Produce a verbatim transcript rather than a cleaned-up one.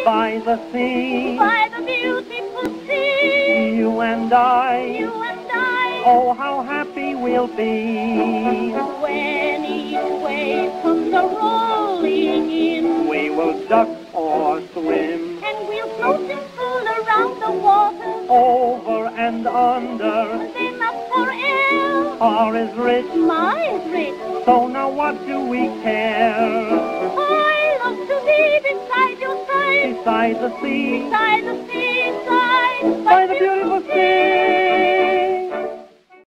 by the sea, by the beautiful sea. You and I, you and I, oh how happy we'll be. When each wave comes a-rolling in, We will duck or swim, and we'll float and fool around the water. over and under, Then up for air, R is rich, my is rich. so now what do we care? I love to be beside your side, Beside the sea, beside the sea.